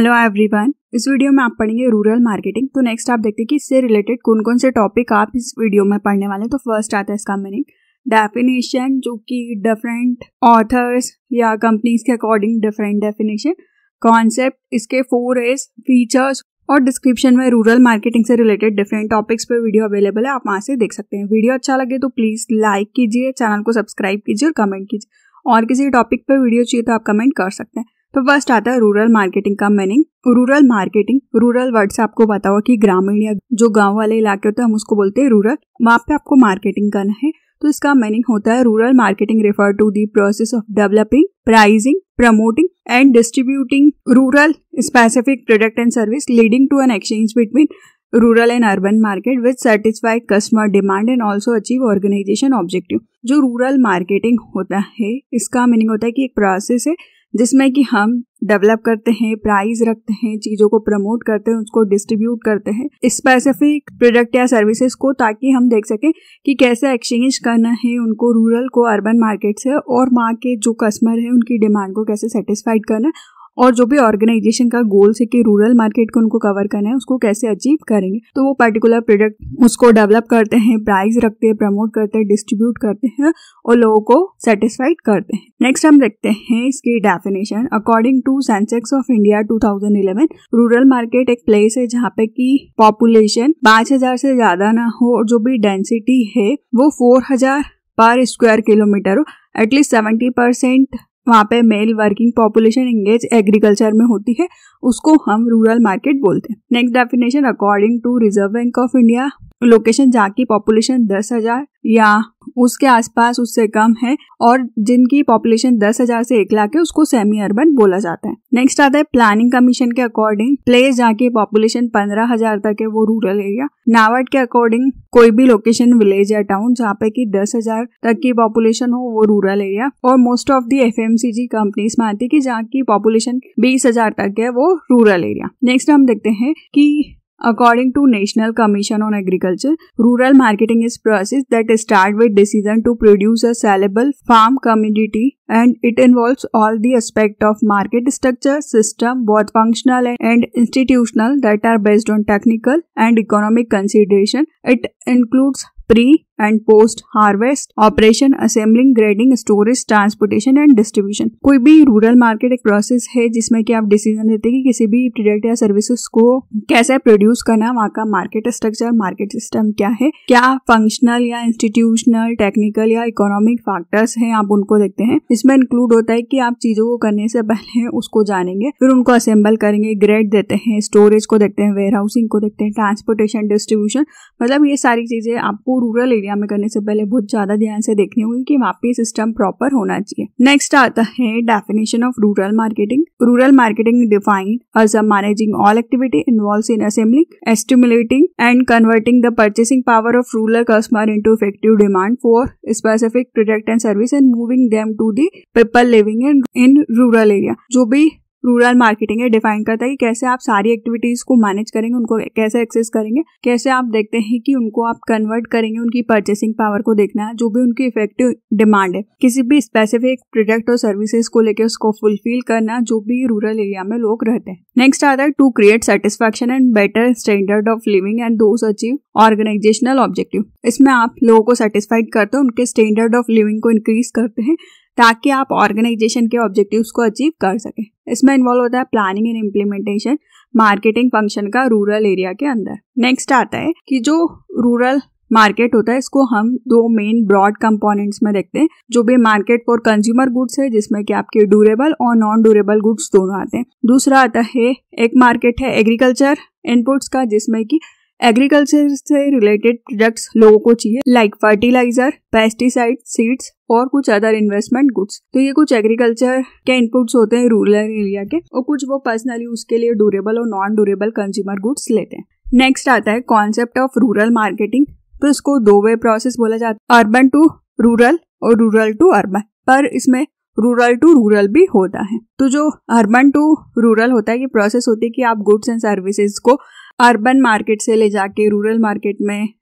Hello everyone, इस video में आप पढ़ेंगे रूरल मार्केटिंग। तो नेक्स्ट आप देखते हैं कि इससे रिलेटेड कौन कौन से टॉपिक आप इस वीडियो में पढ़ने वाले हैं। तो फर्स्ट आता है इसका मीनिंग, डेफिनेशन, जो कि डिफरेंट ऑथर्स या कंपनीज के अकॉर्डिंग डिफरेंट डेफिनेशन, कॉन्सेप्ट, इसके 4 A's, फीचर्स और डिस्क्रिप्शन में रूरल मार्केटिंग से रिलेटेड डिफरेंट टॉपिक्स पे वीडियो अवेलेबल है, आप वहाँ से देख सकते हैं। वीडियो अच्छा लगे तो प्लीज़ लाइक कीजिए, चैनल को सब्सक्राइब कीजिए और कमेंट कीजिए। और किसी टॉपिक पे वीडियो चाहिए तो आप कमेंट कर सकते हैं। तो फर्स्ट आता है रूरल मार्केटिंग का meaning. Rural marketing, rural word से आपको पता होगा कि ग्रामीण या जो गांव वाले इलाके होते हैं हम उसको बोलते हैं रूरल, वहाँ पे आपको मार्केटिंग करना है। तो इसका मीनिंग होता है rural marketing refer to the process of developing, pricing, promoting and distributing rural specific product and service leading to an exchange between rural and urban market with satisfy customer demand and also achieve organisation objective. जो rural marketing होता है, इसका meaning होता है कि एक process है जिसमें कि हम डेवलप करते हैं, प्राइस रखते हैं, चीज़ों को प्रमोट करते हैं, उसको डिस्ट्रीब्यूट करते हैं स्पेसिफिक प्रोडक्ट या सर्विसेज को, ताकि हम देख सकें कि कैसे एक्सचेंज करना है उनको रूरल को अर्बन मार्केट से, और वहाँ के जो कस्टमर है उनकी डिमांड को कैसे सेटिस्फाइड करना है, और जो भी ऑर्गेनाइजेशन का गोल्स है कि रूरल मार्केट को उनको कवर करना है, उसको कैसे अचीव करेंगे। तो वो पर्टिकुलर प्रोडक्ट उसको डेवलप करते हैं, प्राइस रखते हैं, प्रमोट करते हैं, डिस्ट्रीब्यूट करते हैं और लोगों को सेटिस्फाइड करते हैं। नेक्स्ट हम देखते हैं इसकी definition. According to census of India 2011, rural market एक प्लेस है जहाँ पे की पॉपुलेशन 5000 से ज्यादा ना हो और जो भी डेंसिटी है वो 4000 पर स्क्वायर किलोमीटर हो। एटलीस्ट 70% वहाँ पे male working population engage agriculture में होती है, उसको हम रूरल मार्केट बोलते हैं। Next definition, according to Reserve Bank of India, location जहाँ की पॉपुलेशन 10,000 या उसके आसपास उससे कम है और जिनकी पॉपुलेशन 10,000 से 1 लाख है, उसको सेमी अर्बन बोला जाता है। नेक्स्ट आता है प्लानिंग कमीशन के अकॉर्डिंग, प्लेस जहाँ की पॉपुलेशन 15,000 तक है वो रूरल एरिया। नाबार्ड के अकॉर्डिंग कोई भी लोकेशन, विलेज या टाउन जहाँ पे की 10,000 तक की पॉपुलेशन हो वो रूरल एरिया। और most of the FMCG companies में आती है कि जहाँ की पॉपुलेशन 20,000 तक है वो रूरल एरिया। नेक्स्ट हम देखते हैं कि according to National Commission on Agriculture, rural marketing is process that start with decision to produce a sellable farm commodity, and it involves all the aspect of market structure, system, both functional and institutional, that are based on technical and economic consideration. It includes pre and post harvest operation, assembling, grading, storage, transportation and distribution. कोई भी rural market एक process है जिसमें कि आप decision लेते हैं कि किसी भी प्रोडक्ट या सर्विसेज को कैसे प्रोड्यूस करना है, वहाँ का मार्केट स्ट्रक्चर, मार्केट सिस्टम क्या है, क्या फंक्शनल या इंस्टीट्यूशनल, टेक्निकल या इकोनॉमिक फैक्टर्स हैं, आप उनको देखते हैं। इसमें इंक्लूड होता है कि आप चीजों को करने से पहले उसको जानेंगे, फिर उनको असेंबल करेंगे, ग्रेड देते हैं, स्टोरेज को देखते हैं, वेयर हाउसिंग को देखते हैं, ट्रांसपोर्टेशन, डिस्ट्रीब्यूशन, मतलब ये सारी चीजें आपको रूरल एरिया में करने से पहले बहुत ज्यादा ध्यान से देखनी होगी कि वहाँ पे सिस्टम प्रॉपर होना चाहिए। नेक्स्ट आता है definition of rural marketing. Rural marketing defined as a managing all activity involves in assembling, stimulating and converting the purchasing power of rural customer into effective demand for specific product and service and moving them to the people living in rural area. जो भी rural marketing है define करता है कि कैसे आप सारी activities को मैनेज करेंगे, उनको कैसे एक्सेस करेंगे, कैसे आप देखते हैं कि उनको आप कन्वर्ट करेंगे, उनकी परचेसिंग पावर को देखना है, जो भी उनकी इफेक्टिव डिमांड है किसी भी स्पेसिफिक प्रोडक्ट और सर्विसेज को लेकर उसको फुलफिल करना, जो भी रूरल एरिया में लोग रहते हैं। नेक्स्ट आता है to create satisfaction and better standard of living and thus achieve organisational objective. इसमें आप लोगों को सेटिस्फाइड करते हैं, उनके स्टैंडर्ड ऑफ लिविंग को इंक्रीज करते हैं ताकि आप ऑर्गेनाइजेशन के ऑब्जेक्टिव्स को अचीव कर सकें। इसमें इन्वॉल्व होता है planning and implementation marketing function का रूरल एरिया के अंदर। नेक्स्ट आता है कि जो रूरल मार्केट होता है इसको हम 2 मेन ब्रॉड कंपोनेंट्स में देखते हैं। जो भी मार्केट फॉर कंज्यूमर गुड्स है जिसमें कि आपके ड्यूरेबल और नॉन ड्यूरेबल गुड्स दोनों आते हैं। दूसरा आता है एक मार्केट है एग्रीकल्चर इनपुट्स का, जिसमें कि एग्रीकल्चर से रिलेटेड प्रोडक्ट्स लोगों को चाहिए, लाइक फर्टिलाइजर, पेस्टिसाइड, सीड्स और कुछ अदर इन्वेस्टमेंट गुड्स। तो ये कुछ एग्रीकल्चर के इनपुट्स होते हैं रूरल एरिया के, और कुछ वो पर्सनली उसके लिए ड्यूरेबल और नॉन ड्यूरेबल कंज्यूमर गुड्स लेते हैं। नेक्स्ट आता है कॉन्सेप्ट ऑफ रूरल मार्केटिंग। तो इसको 2 वे प्रोसेस बोला जाता है, अर्बन टू रूरल और रूरल टू अर्बन, पर इसमें रूरल टू रूरल भी होता है। तो जो अर्बन टू रूरल होता है ये प्रोसेस होती है कि आप गुड्स एंड सर्विसेज को अर्बन मार्केट से ले जाके रूरल मार्केट में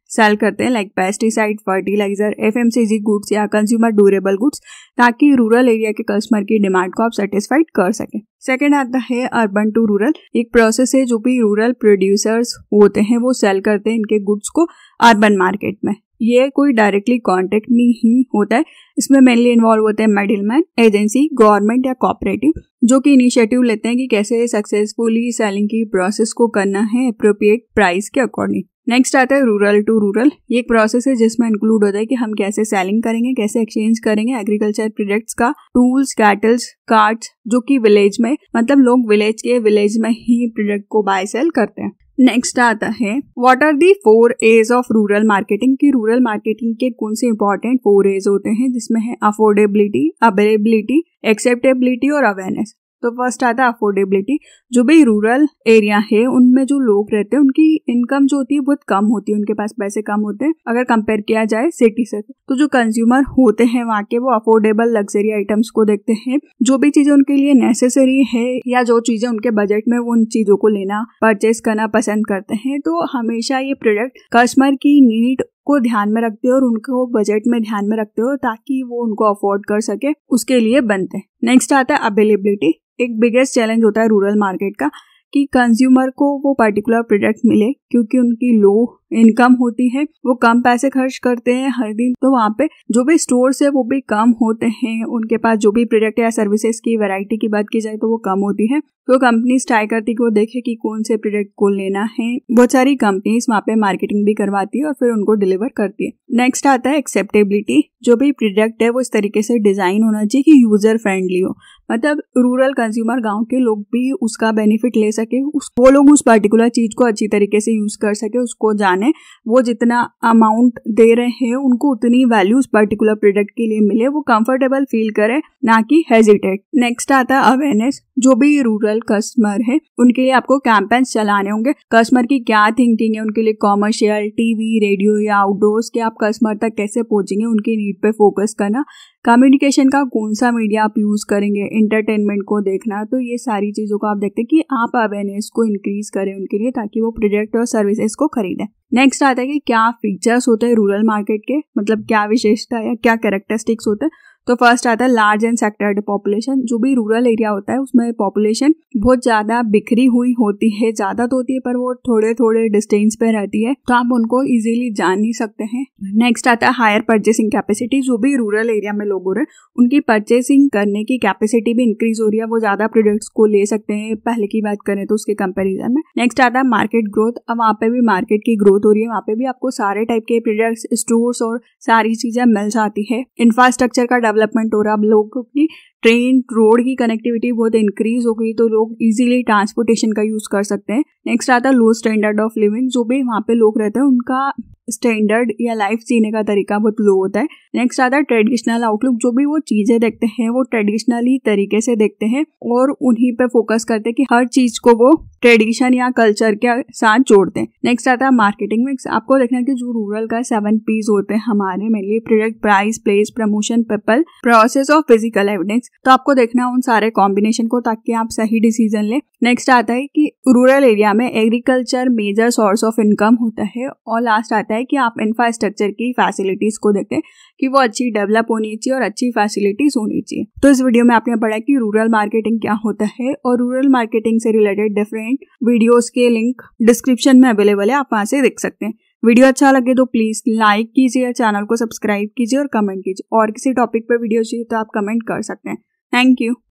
सेल करते हैं, like pesticide, fertiliser, FMCG goods या कंज्यूमर ड्यूरेबल गुड्स, ताकि रूरल एरिया के कस्टमर की डिमांड को आप सेटिस्फाइड कर सकें। सेकेंड आता है अर्बन टू रूरल। एक प्रोसेस है जो भी रूरल प्रोड्यूसर्स होते हैं वो सेल करते हैं इनके गुड्स को अर्बन मार्केट में। ये कोई डायरेक्टली कॉन्टेक्ट नहीं होता है, इसमें मेनली इन्वॉल्व होते हैं मिडिलमैन, एजेंसी, गवर्नमेंट या कोऑपरेटिव, जो कि इनिशिएटिव लेते हैं कि कैसे सक्सेसफुली सेलिंग की प्रोसेस को करना है एप्रोप्रिएट प्राइस के अकॉर्डिंग। नेक्स्ट आता है रूरल टू रूरल। ये एक प्रोसेस है जिसमें इंक्लूड होता है कि हम कैसे सेलिंग करेंगे, कैसे एक्सचेंज करेंगे एग्रीकल्चर प्रोडक्ट्स का, टूल्स, कैटल्स, कार्ट्स, जो कि विलेज में, मतलब लोग विलेज में ही प्रोडक्ट को बाय सेल करते हैं। नेक्स्ट आता है what are the 4 A's of rural marketing, की रूरल मार्केटिंग के कौन से इंपॉर्टेंट 4 A's होते हैं, जिसमें है अफोर्डेबिलिटी, अवेलेबिलिटी, एक्सेप्टेबिलिटी और अवेयरनेस। तो फर्स्ट आता है अफोर्डेबिलिटी। जो भी रूरल एरिया है उनमें जो लोग रहते हैं उनकी इनकम जो होती है बहुत कम होती है, उनके पास पैसे कम होते हैं अगर कंपेयर किया जाए सिटी से। तो जो कंज्यूमर होते हैं वहाँ के वो अफोर्डेबल लग्जरी आइटम्स को देखते हैं, जो भी चीजें उनके लिए नेसेसरी है या जो चीजें उनके बजट में वो उन चीजों को लेना, परचेस करना पसंद करते हैं। तो हमेशा ये प्रोडक्ट कस्टमर की नीड को ध्यान में रखते हो और उनको बजट में ध्यान में रखते हो ताकि वो उनको अफोर्ड कर सके, उसके लिए बनते हैं। नेक्स्ट आता है अवेलेबिलिटी। एक बिगेस्ट चैलेंज होता है रूरल मार्केट का कि कंज्यूमर को वो पर्टिकुलर प्रोडक्ट मिले, क्योंकि उनकी लो इनकम होती है, वो कम पैसे खर्च करते हैं हर दिन। तो वहाँ पे जो भी स्टोर्स है वो भी कम होते हैं, उनके पास जो भी प्रोडक्ट या सर्विसेज की वैरायटी की बात की जाए तो वो कम होती है। तो कंपनीज ट्राई करती है कि वो देखे कि कौन से प्रोडक्ट को लेना है। बहुत सारी कंपनीज वहाँ पे मार्केटिंग भी करवाती है और फिर उनको डिलीवर करती है। नेक्स्ट आता है एक्सेप्टेबिलिटी। जो भी प्रोडक्ट है वो इस तरीके से डिजाइन होना चाहिए कि यूजर फ्रेंडली हो, मतलब रूरल कंज्यूमर, गांव के लोग भी उसका बेनिफिट ले सके, वो लोग उस पर्टिकुलर चीज को अच्छी तरीके से यूज कर सके, उसको जाने, वो जितना अमाउंट दे रहे हैं उनको उतनी वैल्यू उस पर्टिकुलर प्रोडक्ट के लिए मिले, वो कंफर्टेबल फील करे, ना कि हेजिटेट। नेक्स्ट आता है अवेयरनेस। जो भी रूरल कस्टमर है उनके लिए आपको कैंपेन्स चलाने होंगे, कस्टमर की क्या थिंकिंग है उनके लिए, कॉमर्शियल, टीवी, रेडियो या आउटडोर्स के आप कस्टमर तक कैसे पहुंचेंगे, उनकी नीड पे फोकस करना, कम्युनिकेशन का कौन सा मीडिया आप यूज करेंगे, एंटरटेनमेंट को देखना। तो ये सारी चीजों को आप देखते हैं कि आप अवेयरनेस को इंक्रीज करें उनके लिए ताकि वो प्रोडक्ट और सर्विसेज को खरीदें। नेक्स्ट आता है कि क्या फीचर्स होते हैं रूरल मार्केट के, मतलब क्या विशेषता या क्या कैरेक्टरिस्टिक्स होते हैं। तो फर्स्ट आता है लार्ज एंड सेक्टर्ड पॉपुलेशन। जो भी रूरल एरिया होता है उसमें पॉपुलेशन बहुत ज्यादा बिखरी हुई होती है, ज्यादा तो होती है पर वो थोड़े थोड़े डिस्टेंस पे रहती है, तो आप उनको इजीली जान नहीं सकते हैं। नेक्स्ट आता है हायर परचेसिंग कैपेसिटी। जो भी रूरल एरिया में लोग हो रहे हैं उनकी परचेसिंग करने की कैपेसिटी भी इंक्रीज हो रही है, वो ज्यादा प्रोडक्ट्स को ले सकते हैं पहले की बात करें तो उसके कंपेरिजन में। नेक्स्ट आता है मार्केट ग्रोथ। अब वहाँ पे भी मार्केट की ग्रोथ हो रही है, वहाँ पे भी आपको सारे टाइप के प्रोडक्ट्स, स्टोर्स और सारी चीजें मिल जाती है। इंफ्रास्ट्रक्चर का डेवलपमेंट हो रहा है, अब लोगों की ट्रेन, रोड की कनेक्टिविटी बहुत इंक्रीज हो गई, तो लोग इजीली ट्रांसपोर्टेशन का यूज कर सकते हैं। नेक्स्ट आता है लो स्टैंडर्ड ऑफ लिविंग। जो भी वहाँ पे लोग रहते हैं उनका स्टैंडर्ड या लाइफ जीने का तरीका बहुत लो होता है। नेक्स्ट आता है ट्रेडिशनल आउटलुक। जो भी वो चीजें देखते हैं वो ट्रेडिशनली तरीके से देखते हैं और उन्हीं पे फोकस करते हैं कि हर चीज को वो ट्रेडिशन या कल्चर के साथ जोड़ते हैं। नेक्स्ट आता है मार्केटिंग मिक्स। आपको देखना है कि जो रूरल का 7 P's होते हैं हमारे में, product, price, place, promotion, people, process और फिजिकल एविडेंस। तो आपको देखना है उन सारे कॉम्बिनेशन को ताकि आप सही डिसीजन ले। नेक्स्ट आता है कि रूरल एरिया में agriculture major source of income होता है। और लास्ट आता है कि आप इंफ्रास्ट्रक्चर की फैसिलिटीज को देखते हैं कि वो अच्छी डेवलप होनी चाहिए और अच्छी फैसिलिटीज होनी चाहिए। तो इस वीडियो में आपने पढ़ा कि रूरल मार्केटिंग क्या होता है, और रूरल मार्केटिंग से रिलेटेड डिफरेंट वीडियोस के लिंक डिस्क्रिप्शन में अवेलेबल है, आप वहां से देख सकते हैं। वीडियो अच्छा लगे तो प्लीज लाइक कीजिए, चैनल को सब्सक्राइब कीजिए और कमेंट कीजिए। और किसी टॉपिक पे वीडियो चाहिए तो आप कमेंट कर सकते हैं। Thank you.